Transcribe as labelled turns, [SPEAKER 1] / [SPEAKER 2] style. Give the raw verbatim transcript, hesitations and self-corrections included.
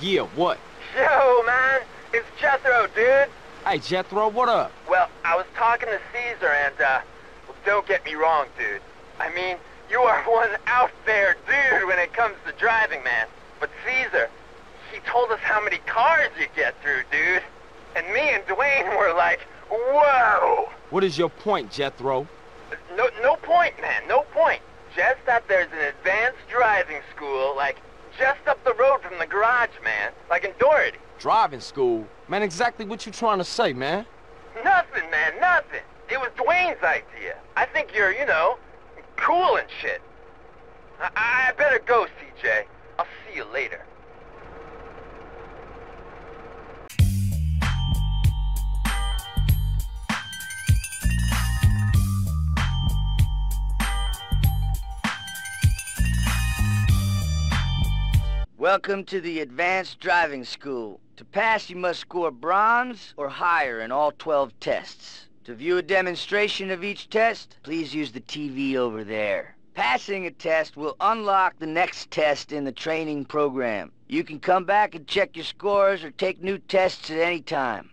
[SPEAKER 1] Yeah, what?
[SPEAKER 2] Yo, man, it's Jethro, dude.
[SPEAKER 1] Hey, Jethro, what up?
[SPEAKER 2] Well, I was talking to Caesar and, uh, well, don't get me wrong, dude. I mean, you are one out there dude when it comes to driving, man. But Caesar, he told us how many cars you get through, dude. And me and Dwayne were like, whoa!
[SPEAKER 1] What is your point, Jethro?
[SPEAKER 2] No, no point, man, no point. Just that there's an advanced driving school, like, just up the road from the garage, man. Like in Doherty.
[SPEAKER 1] Driving school? Man, exactly what you trying to say, man?
[SPEAKER 2] Nothing, man, nothing. It was Dwayne's idea. I think you're, you know, cool and shit. I, I better go, C J. I'll see you later.
[SPEAKER 3] Welcome to the Advanced Driving School. To pass, you must score bronze or higher in all twelve tests. To view a demonstration of each test, please use the T V over there. Passing a test will unlock the next test in the training program. You can come back and check your scores or take new tests at any time.